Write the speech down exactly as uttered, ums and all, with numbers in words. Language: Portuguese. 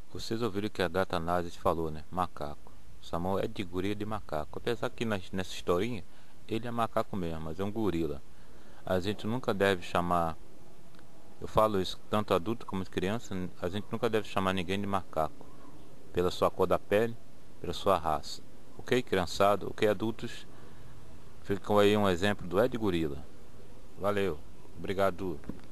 Vocês ouviram o que a Gata Nazis falou, né? Macaco. Samuel é de gorila de macaco. Apesar que nas- nessa historinha ele é macaco mesmo, mas é um gorila. A gente nunca deve chamar, eu falo isso tanto adulto como criança, a gente nunca deve chamar ninguém de macaco pela sua cor da pele, pela sua raça. Ok, criançado? Ok, adultos? Ficam aí um exemplo do Ed Gorila. Valeu. Obrigado.